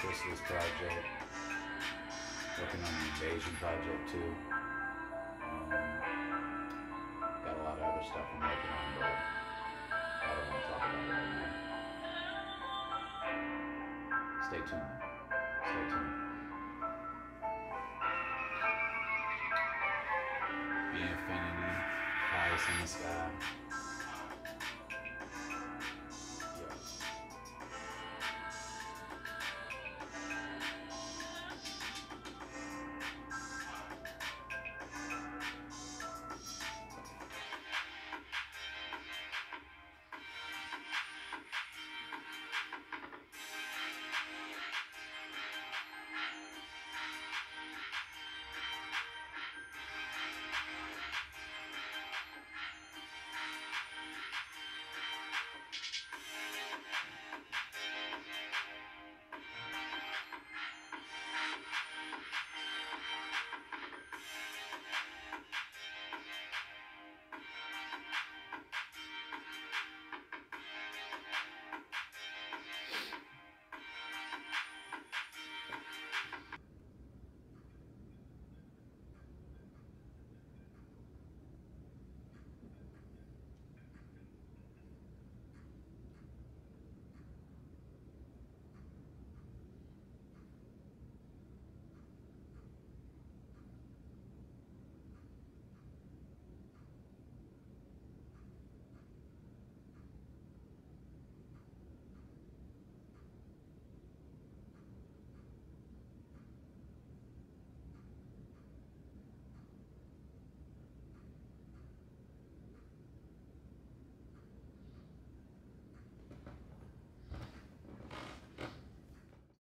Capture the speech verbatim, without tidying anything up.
Chrysalis project. Working on the Invasion project too. Um, got a lot of other stuff I'm working on, but I don't want to talk about it right now. Stay tuned. Stay tuned. The infinity, highest in the sky.